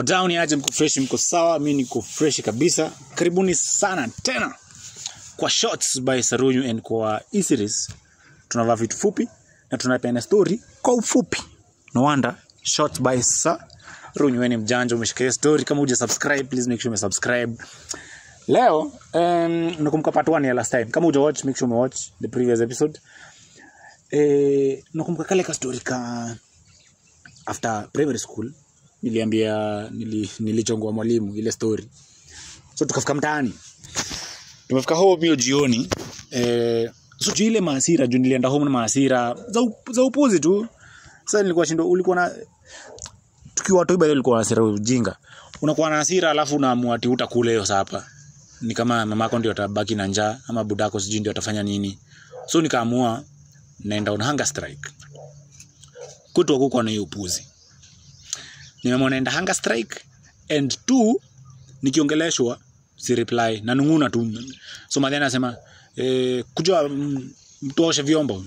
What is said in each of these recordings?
Wadau ni aje, mko fresh, mko sawa? Mimi niko fresh kabisa. Karibuni sana tena kwa Shots by Runyu, and kwa e-series tunavaa vitu fupi na tunapeana story kwa ufupi. No wonder Shots by Runyu ni mjanja, umeshika story. Kama huja subscribe, please make sure you subscribe. Leo nakumbuka part 1 ya last time. Kama huja watch, make sure you watch the previous episode. Nakumbuka kale ka story ka after primary school nilichongwa mwalimu ile story. So tukafika mtaani. Tumefika home hiyo jioni. So ile maasira juu nilienda home na maasira za upuzi tu. Sasa nilikuwa shindo, ulikuwa na tukiwa watu bado ulikuwa na hasira ujinga. Unakuwa na hasira alafu unaamua ati utakula hiyo sapa. Ni kama mamako ndio atabaki na njaa ama budako sijui ndio atafanya nini. So nikaamua naenda on hunger strike. Kuto huko na hiyo upuzi. Nimeamua naenda hunger strike, and 2 nikiongeleshwa si reply na nunguna tu. So madhana anasema kujua mtuoshe vyombo.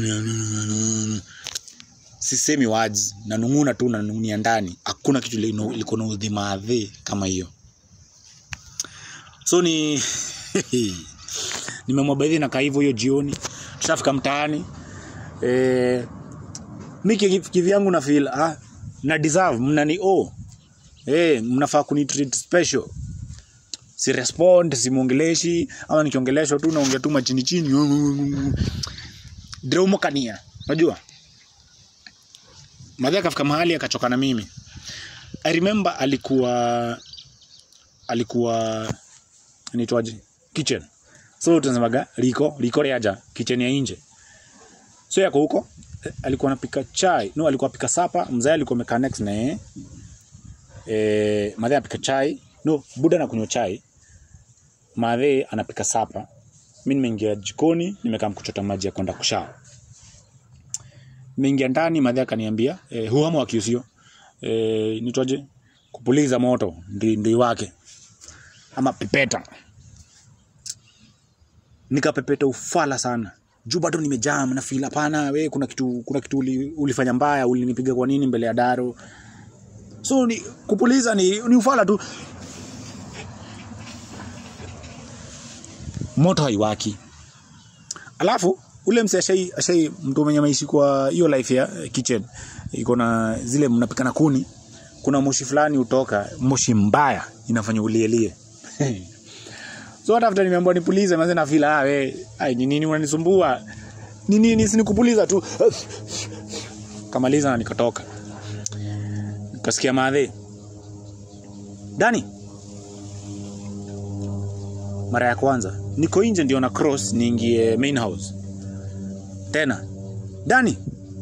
Sisemi words na nunguna tu na nungunia ndani. Hakuna kitu liko na udhimadhe kama hiyo. So nimemwabadhi na kaivo hiyo jioni. Tushafika mtaani. Mimi kivyangu na feel na deserve mnani mnafaa kunitreat special. Si respond, si muongeleshi, ama nikiongeleshwa tu naongea tu machini chini. Drama kania. Unajua? Madhaka kafika mahali akachoka na mimi. I remember alikuwa anaitwaje? Kitchen. So tunasemaga liko reaja kitchen ya nje. So yako huko alikuwa anapika chai. No, alikuwa anapika sapa. Mzee alikuwa amekaa next na yeye. Madhe anapika chai. No, buda na kunywa chai. Madhe anapika sapa. Mimi nimeingia jikoni, nimekaa kuchota maji ya kwenda kushawa. Nimeingia ndani, madhe akaniambia, huamu wa kiusio. Nitwaje? Kupuliza moto ndio wake. Ama pepeta. Nikapepeta ufala sana. Juu bado nimejam na feel hapana wewe kuna kitu ulifanya mbaya, ulinipiga kwa nini mbele ya Daro. So ni kupuliza ni ufala tu. Moto haiwaki. Alafu ule mse ashai mtu mwenye maishi kwa hiyo life ya kitchen. Iko na zile mnapika na kuni. Kuna moshi fulani utoka, moshi mbaya inafanya ulielie. So after nimeambiwa nipulize, maana na feel wewe ni nini unanisumbua? Nini sinikupuliza tu. Kamaliza na nikatoka. Nikasikia madhe. Dani. Mara ya kwanza niko nje ndio na cross niingie main house. Tena. Dani.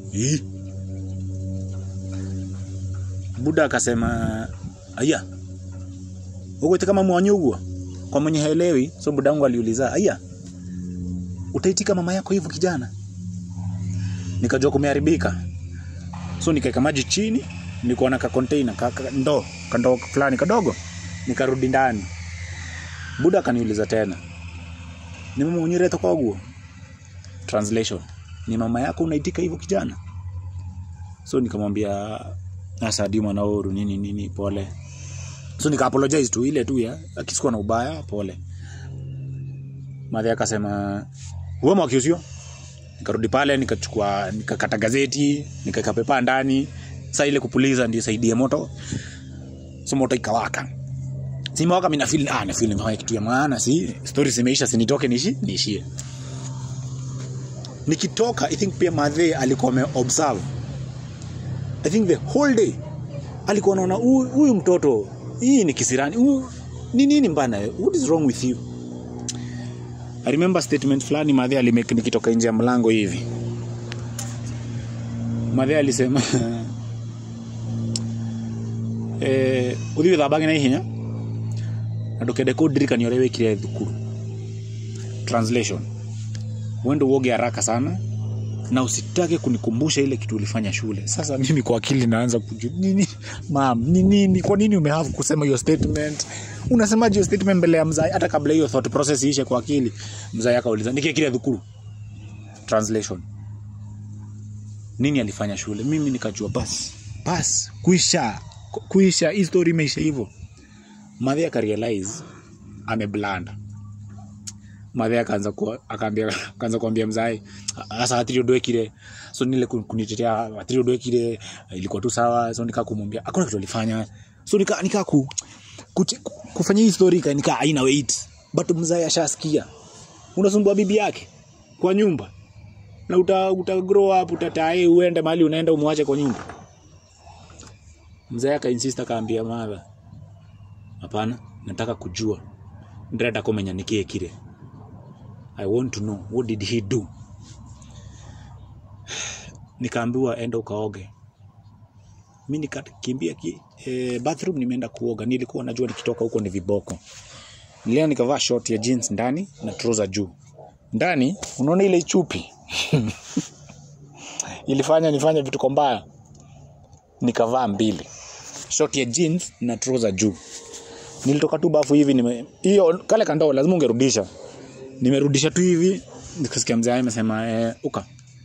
Buda akasema, "Aya. Uko kama mwanyugwa." Kwa mwenye haelewi, so budangu aliuliza, "Aya, utaitika mama yako hivyo kijana?" Nikajua kumeharibika. So nikaeka maji chini, nilikuwa na ka container, ndoo fulani kadogo, nikarudi ndani. Buda kaniuliza tena, "Ni mama unyereta kwa guo?" Translation, "Ni mama yako unaitika hivyo kijana?" So nikamwambia, "Asa Dima na oru nini pole." So nika apologize tu ile tu ya akisikuwa na ubaya, pole. Madhe akasema, "Wewe mwakiusio?" Nikarudi pale nikakata gazeti, nikaweka pepa ndani. Sasa ile kupuliza ndio saidie moto. So moto ikawaka. Simewaka mimi na feel ni kitu ya maana, si story zimeisha, sinitoke niishie. Nikitoka I think pia madhe alikuwa ameobserve. I think the whole day alikuwa anaona huyu mtoto hii ni kisirani. Nini mbana? What is wrong with you? I remember statement fulani madhe alimake nikitoka nje ya mlango hivi. Madhe alisema udhiwe dhabagi na hinya adokede kodrika niolewe kile dhukuru. Translation, wendo uoge haraka sana na usitake kunikumbusha ile kitu ulifanya shule. Sasa mimi kwa akili naanza kujua nini nini kwa nini umehave kusema hiyo statement? Unasemaje hiyo statement mbele ya mzai hata kabla hiyo thought process iishe kwa akili? Mzai akauliza nike kile dhukuru. Translation, nini alifanya shule? Mimi nikajua bas kuisha kuisha hii story imeisha hivyo. Madhe akarealize ameblanda. Madhe akaanza kuambia mzai, asa atiri odwekire. So nile kunitetea atiri odwekire, ilikuwa tu sawa. So nikakumwambia hakuna kitu alifanya. So nika kufanya hii story nika haina weight. But mzai ashasikia. Unasumbua bibi yake kwa nyumba. Na uta grow up, utatae uende mahali unaenda umwache kwa nyumba. Mzee insist akaambia mother, hapana, nataka kujua. Ndreda komenya nikie kile. I want to know what did he do. Nikaambiwa enda ukaoge. Mimi nikakimbia bathroom nimeenda kuoga. Nilikuwa najua nikitoka huko ni viboko. Nilea nikavaa short ya jeans ndani na trouser juu. Ndani unaona ile chupi. Ilifanya nifanye vitu mbaya. Nikavaa mbili. Short ya jeans na trouser juu. Nilitoka tu bafu hivi hiyo kale kandao lazima ungerudisha. Nimerudisha tu hivi, nikasikia mzee amesema uka.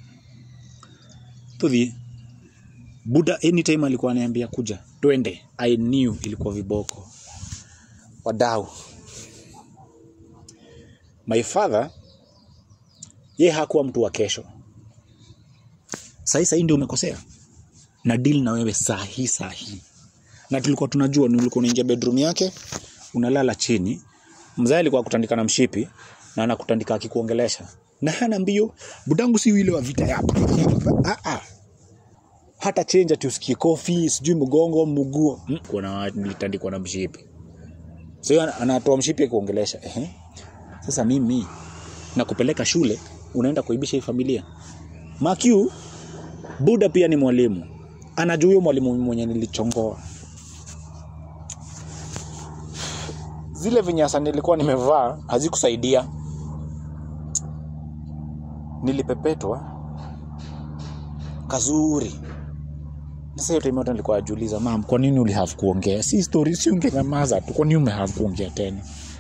Tudhi Buddha anytime alikuwa ananiambia kuja, twende. I knew ilikuwa viboko. Wadau. My father yeye hakuwa mtu wa kesho. Sasa ndio umekosea. Na deal na wewe sahi. Na tulikuwa tunajua ulikuwa unaingia bedroom yake, unalala chini. Mzee alikuwa kutandika na mshipi na anakutandika akikuongelesha. Na hana mbio, budangu si yule wa vita hapa. Hata change ati usikie coffee, sijui mgongo, mguu. Kuna nilitandikwa na mshipi. So anatoa mshipi akikuongelesha. Sasa mimi nakupeleka shule, unaenda kuibisha hii familia. Makiu Buddha pia ni mwalimu. Anajua huyo mwalimu mwenye nilichongoa. Zile vinyasa nilikuwa nimevaa hazikusaidia. Nilipepetwa kazuri. Sasa yote mimi nilikuwa najiuliza, mam, kwa nini ulihave kuongea? Si story si ungenyamaza tu, kwa nini umehave kuongea tena?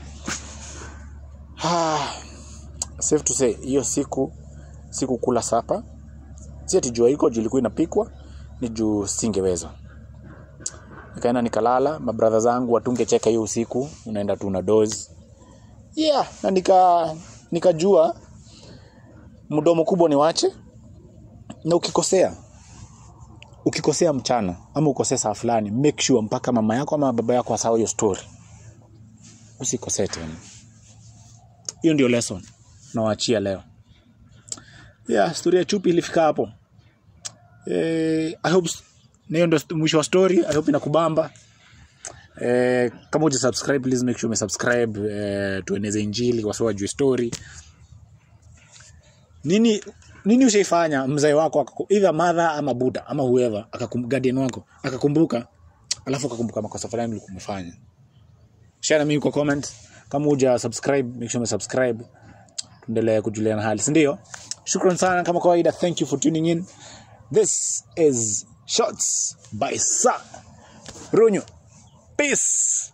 Safe to say hiyo siku kula sapa. Si ati jua iko ilikuwa inapikwa, ni juu singeweza. Nikaenda nikalala, mabrother zangu watungecheka hiyo usiku, unaenda tu na doze. Na nikajua mdomo kubwa ni wache. Na ukikosea mchana ama ukosea saa fulani, make sure mpaka mama yako ama baba yako asahau hiyo story. Usikosee tena. Hiyo ndio lesson nawaachia leo. Story ya chupi ilifika hapo. I hope hiyo ndio mwisho wa story. I hope inakubamba. Kama hujasubscribe, please make sure umesubscribe. Tueneze injili wasio wajue story. Nini ushaifanya mzee wako either mother ama Buddha ama whoever guardian wako akakumbuka, alafu akakumbuka makosa fulani ulikuwa umefanya? Share na mimi kwa comment. Kama hujasubscribe, make sure umesubscribe. Tuendelee kujuliana hali, si ndio? Shukran sana kama kawaida. Thank you for tuning in. This is Shots by Runyu. Peace.